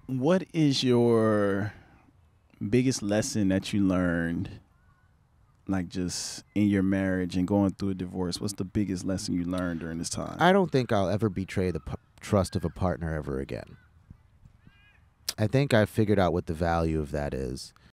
What is your biggest lesson that you learned, like just in your marriage and going through a divorce? What's the biggest lesson you learned during this time? I don't think I'll ever betray the trust of a partner ever again. I think I figured out what the value of that is.